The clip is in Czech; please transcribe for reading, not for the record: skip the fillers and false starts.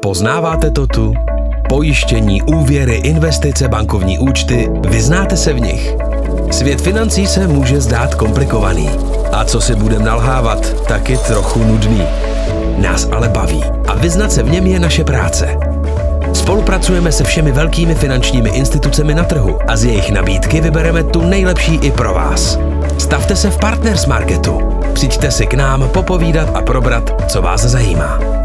Poznáváte to tu? Pojištění, úvěry, investice, bankovní účty, vyznáte se v nich? Svět financí se může zdát komplikovaný. A co si budem nalhávat, taky trochu nudný. Nás ale baví a vyznat se v něm je naše práce. Spolupracujeme se všemi velkými finančními institucemi na trhu a z jejich nabídky vybereme tu nejlepší i pro vás. Stavte se v Partners Marketu. Přijďte si k nám popovídat a probrat, co vás zajímá.